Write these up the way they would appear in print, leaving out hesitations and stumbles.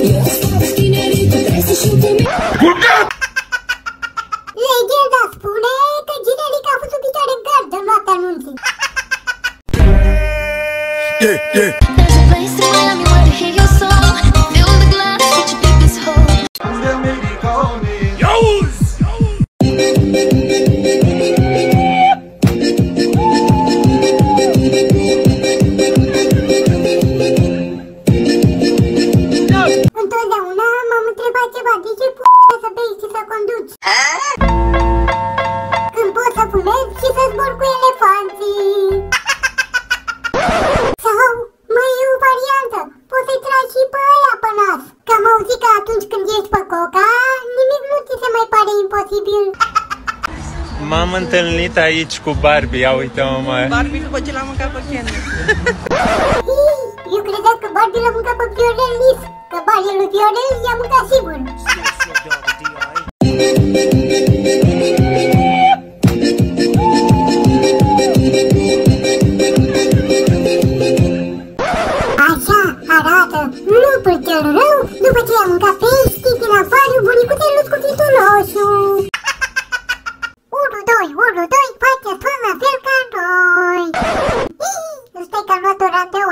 Legenda spune că Ginelica a fost o picioare în gard în noaptea anunții. There's a place in Miami where to hear your song. Fill the glass with your deepest hope. Întotdeauna m-am întrebat ceva, de ce să bei și să conduci? Când pot să fumez și să zbor cu elefanții. Sau mai e o variantă, poți să-i tragi și pe aia pe nas. Că am auzit că atunci când ești pe coca, nimic nu ți se mai pare imposibil. M-am întâlnit aici cu Barbie, ia uite-mă, mă. Barbie după ce l-a mâncat pe Ken. Eu credeam că Barbie l-a mâncat pe Viorel Lis, că banii lui Viorel i-a mâncat sigur. Așa arată lupul cel rău după ce i-a mâncat pești din acvariu bunicuței lui scufitul roșu. 1, 2, faceți tot la fel ca noi. Stai că am luat o randeu.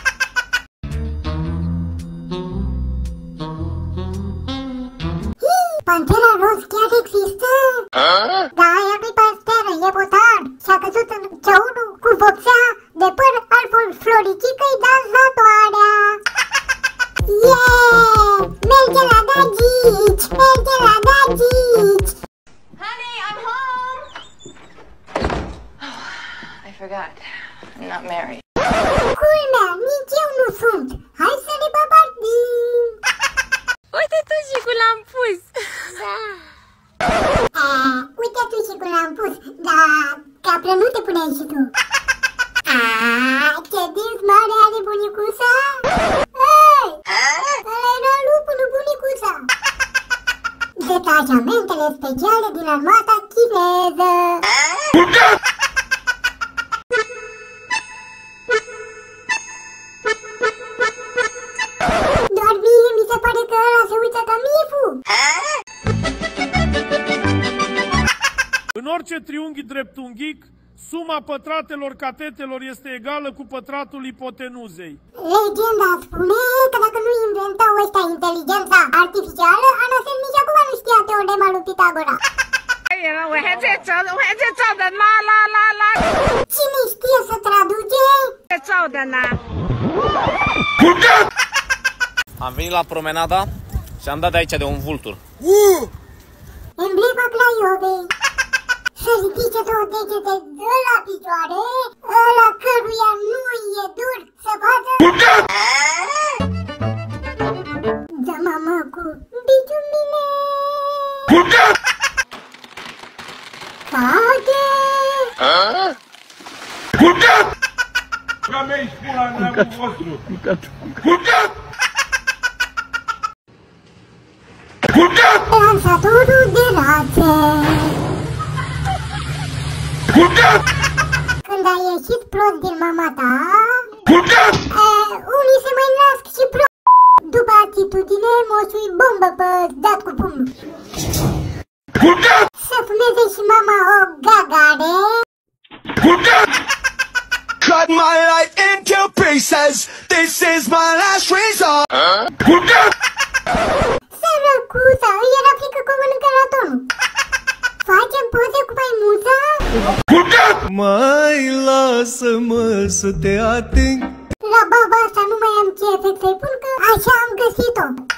Pantera roz chiar există? Da, ea nu-i panteră, e botan. Și-a căzut în ceaunul cu vopsea de păr albul floricică-i danzatoarea. Yeah! Merge la dagici! Merge la dagici! Honey, I'm home. Oh, I forgot. I'm not married. Culmea, nici eu nu sunt. Hai să ne băbardim! Uite tu și cu l-am pus. Da. Uite tu și cum l-am pus, dar capră nu te puneai și tu. Ce dinți mare are bunicuța? Hei! Ăla era lupul lui bunicuța. Detașamentele speciale din armata chineză. Doar mie mi se pare că ăla se uită ca Mifu. În orice triunghi dreptunghic, suma pătratelor catetelor este egală cu pătratul ipotenuzei. Legenda spune că dacă nu inventau ăștia inteligența artificială, Anasel nici acum nu știa teorema lui Pitagora. Cine știe să traduce? Am venit la promenada și am dat de aici de un vultur. Emblema Craiovei. Să ridice două degete de la picioare, ăla căruia nu e dur să vadă. Da, mamă, cu biciumine. Cade. Ca mea-i spula neamul vostru. Lansatorul de rațe. Când ai ieșit prost din mama ta, unii se mai nasc și prost. După atitudine, moșui bombă pe dat cu pumnul. Să fumeze și mama o gagare. Cut my life into pieces. This is my last resort. Sărăcuța, îi era frică că o mănâncă ratonul. Facem poze cu maimuța? Mai lasă-mă să te ating. La baba asta nu mai am ce efect să-i pun, că așa am găsit-o.